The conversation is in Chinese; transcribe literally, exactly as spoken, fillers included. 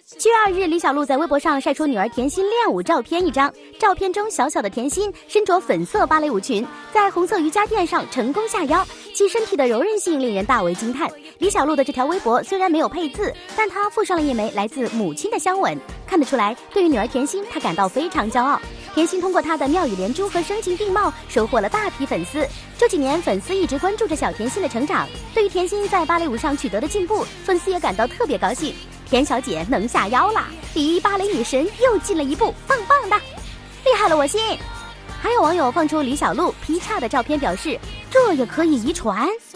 七月二日，李小璐在微博上晒出女儿甜心练舞照片一张，照片中小小的甜心身着粉色芭蕾舞裙，在红色瑜伽垫上成功下腰，其身体的柔韧性令人大为惊叹。李小璐的这条微博虽然没有配字，但她附上了一枚来自母亲的香吻，看得出来，对于女儿甜心，她感到非常骄傲。甜心通过她的妙语连珠和声情并茂，收获了大批粉丝。这几年，粉丝一直关注着小甜心的成长，对于甜心在芭蕾舞上取得的进步，粉丝也感到特别高兴。甜小姐能下腰啦，离芭蕾女神又近了一步，棒棒的，厉害了我心。还有网友放出李小璐劈叉的照片，表示这也可以遗传。